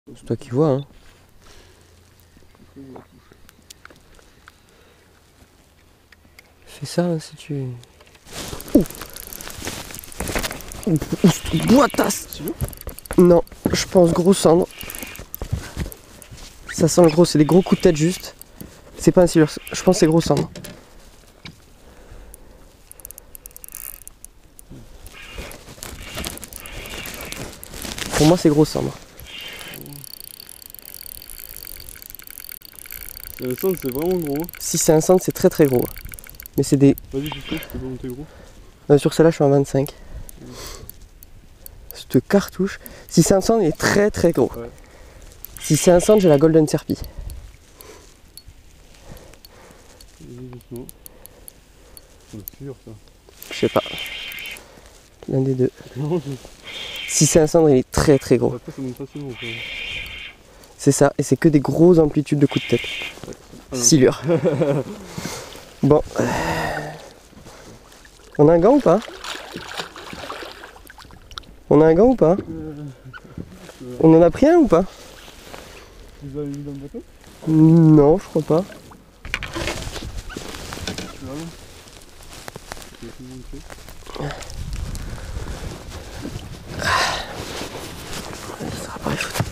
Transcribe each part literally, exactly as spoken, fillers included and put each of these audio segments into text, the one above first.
C'est toi qui vois, hein. Fais ça hein, si tu... Ouh Ouh, ouh, boitasse. Non, je pense gros cendre. Ça sent le gros, c'est des gros coups de tête juste. C'est pas un silure, je pense que c'est gros cendre. Pour moi c'est gros cendre. Un cendre c'est vraiment gros. Si c'est un cendre c'est très très gros. Mais c'est des... Vas-y tu sais, tu peux monter gros. Euh, sur celle-là je suis en vingt-cinq. Mmh. Cette cartouche. Si c'est un cendre il est très très gros. Ouais. Si c'est un cendre j'ai la Golden Serpy. Je sais pas. L'un des deux. Si c'est un cendre il est très très gros. C'est ça, et c'est que des grosses amplitudes de coups de tête. Ah silure. Bon. On a un gant ou pas? On a un gant ou pas? On en a pris un ou pas? Tu les as mis dans le bateau? Non, je crois pas. Ça sera pas foutu.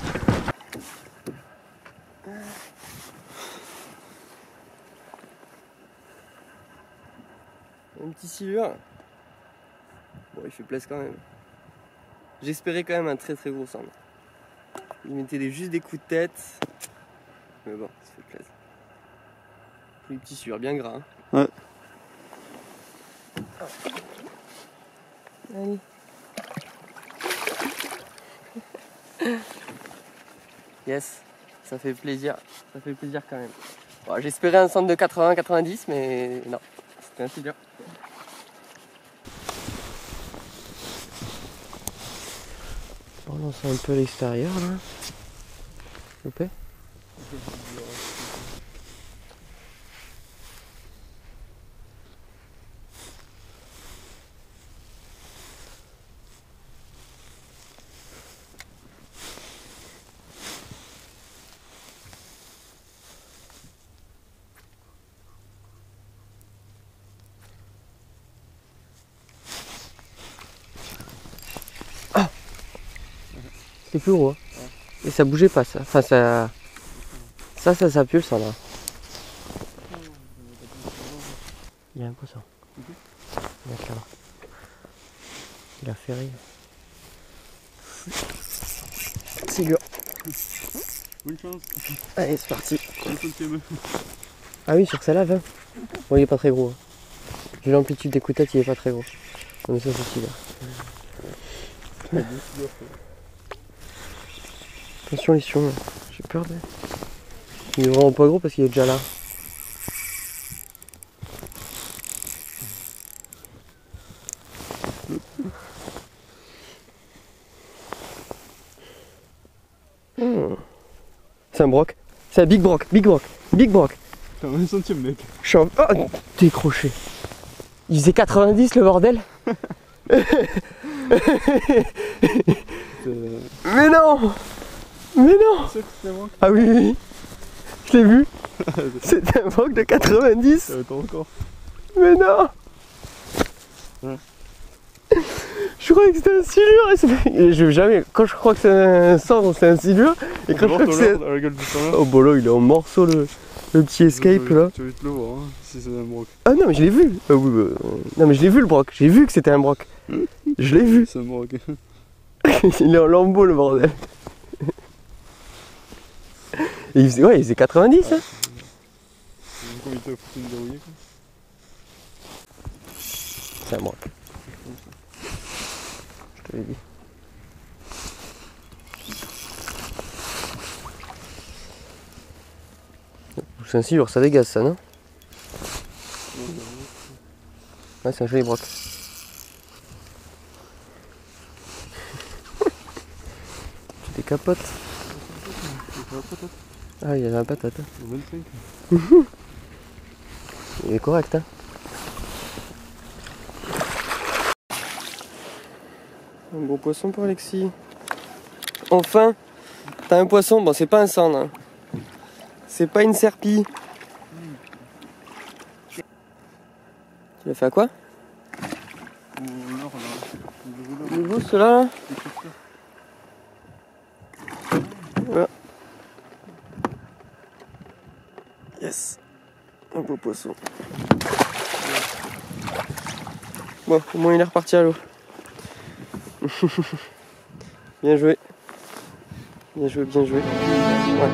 Un petit silure. Bon, il fait place quand même. J'espérais quand même un très très gros cendre. Il mettait des, juste des coups de tête. Mais bon, ça fait plaisir. Un petit silure bien gras. Hein. Ouais. Allez. Yes, ça fait plaisir. Ça fait plaisir quand même. Bon, j'espérais un cendre de quatre-vingts quatre-vingt-dix, mais non, c'était un silure. On lance un peu à l'extérieur là. S'il vous plaît. Ah, c'est plus gros. Hein. Et ça bougeait pas ça. Enfin ça. Ça, ça, ça pue le cendre. Il y a un poisson. Il y a là. Il a ferré. Silure. Bonne chance. Allez, c'est parti. Ah oui, sur celle-là, vingt. Bon, il est pas très gros. Hein. Vu l'amplitude des coups de tête, il est pas très gros. Mais ça, c'est silure. Attention les sions, j'ai peur de... Il est vraiment pas gros parce qu'il est déjà là. Mmh. C'est un broc. C'est un big broc, big broc, big broc. T'as vingt centimes mec. Je suis en... Oh, décroché. Il faisait quatre-vingt-dix le bordel. Mais non. Mais non. Ah oui, oui. Je l'ai vu. C'était un broc de quatre-vingt-dix. Ça va être encore. Mais non. Ouais. Je crois que c'était un silure. Et je jamais. Quand je crois que c'est un cendre, c'est un silure. Et quand je crois que c'est. Oh bah là, il est en morceaux le, le petit escape tu là. Tu vas vite le voir, hein, si c'est un broc. Ah non, mais je l'ai vu. Ah, oui, bah... Non, mais je l'ai vu le broc. J'ai vu que c'était un broc. Je l'ai vu. C'est un broc. Il est en lambeau le bordel. Et il faisait, ouais, il faisait quatre-vingt-dix. Hein. C'est un broc. Je te l'ai dit. C'est un silure, ça dégage ça, non? Ouais, c'est un joli broc. Tu décapotes. Ah, il y avait un patate. vingt-cinq. Il est correct, hein. Un beau poisson pour Alexis. Enfin. T'as un poisson, bon c'est pas un sandre. Hein. C'est pas une serpille. Tu l'as fait à quoi? Le loup, ceux-là là. Voilà. Yes. Un beau poisson. Bon, au moins il est reparti à l'eau. Bien joué. Bien joué, bien joué. Ouais.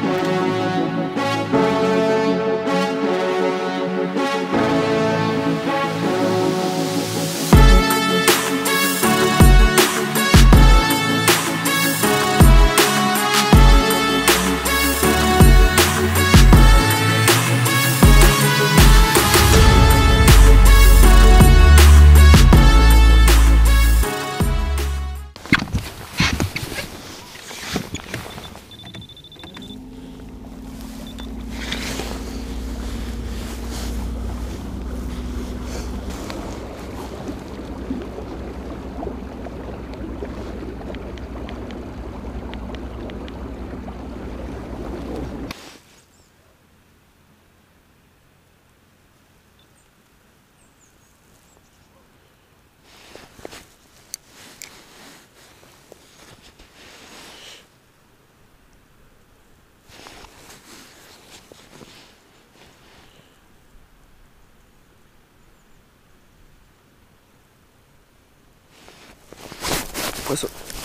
Poisson.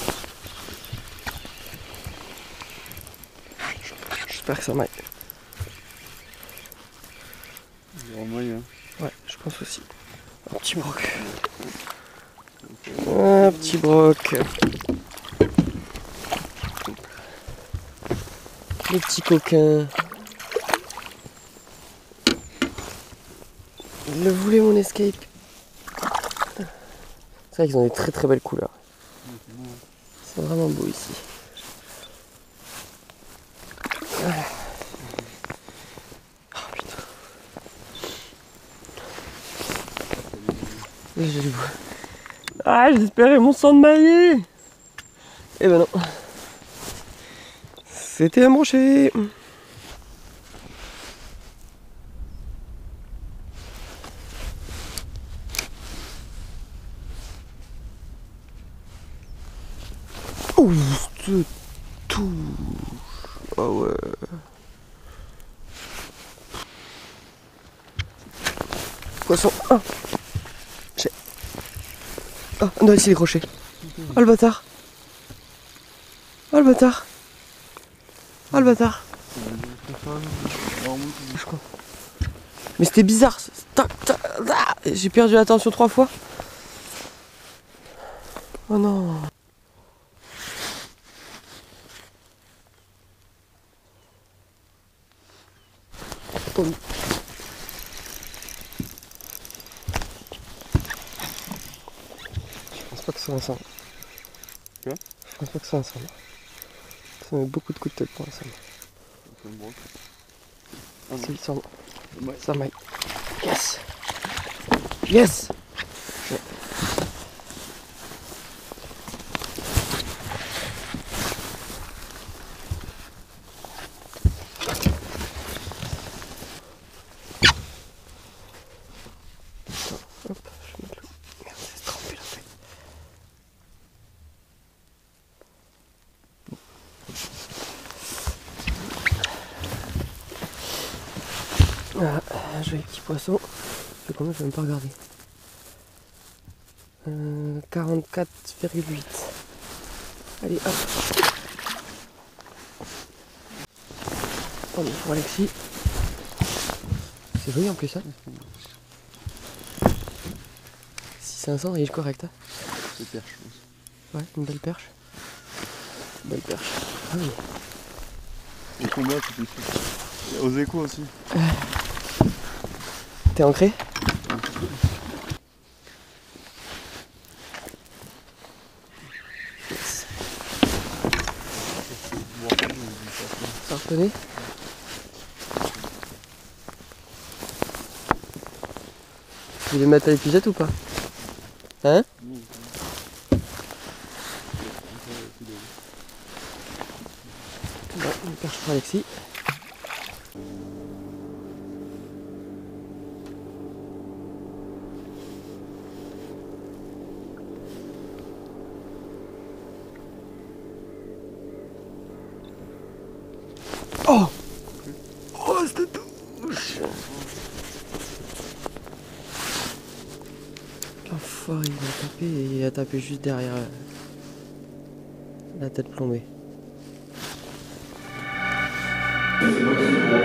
J'espère que ça m'aille. Il y aura moyen. Ouais, je pense aussi. Un petit broc. Un petit broc. Les petits coquins. Il le voulait mon escape. C'est vrai qu'ils ont des très très belles couleurs. C'est vraiment beau ici. Oh putain. J'ai le bout. Ah, j'espérais mon sang de maillet. Eh ben non. C'était un brochet. Ouh, ce touche. Ah ouais. Poisson. Ah. J'ai. Ah, on doit essayer les crochets. Oh le bâtard. Oh le bâtard. Oh le bâtard. Mais c'était bizarre. J'ai perdu l'attention trois fois. Oh non. Oh. Je pense pas que ce soit un sang. Quoi? Je pense pas que ce soit un sang. Ça met beaucoup de coups de tête pour un sang. Ah, c'est le sang. Ça m'aille. Yes. Yes. Ouais. Hop, je vais mettre le... Merde, c'est trempé la feuille. Voilà, un joli petit poisson. Je sais combien, je vais même pas regarder. Euh, quarante-quatre virgule huit. Allez, hop. On est pour Alexis. C'est joli en plus, ça. Si c'est un cendre, il est correct. Hein. C'est perche, je pense. Ouais, une belle perche. Belle perche. Ah oui. Au combat, c'est plus sûr. Aux échos aussi. Euh... T'es ancré? Yes. Ça retenait? Tu voulais mettre à l'épizette ou pas? Hein? Bon, une perche pour Alexis. Oh! Oh, cette touche! L'enfoiré, il a tapé et il a tapé juste derrière la tête plombée.